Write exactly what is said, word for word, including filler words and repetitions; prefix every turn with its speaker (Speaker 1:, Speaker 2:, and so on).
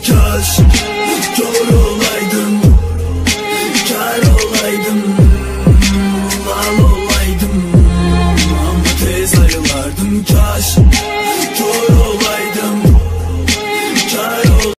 Speaker 1: Kaş kör olaydım, kar olaydım, mal olaydım, ama tez ayrılardım. Kaş